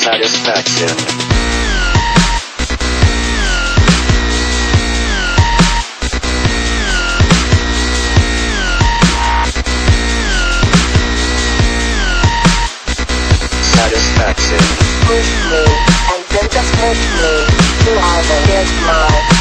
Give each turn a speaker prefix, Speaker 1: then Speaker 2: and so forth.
Speaker 1: Satisfaction. Satisfaction.
Speaker 2: Push me, and then just push me, till I forget my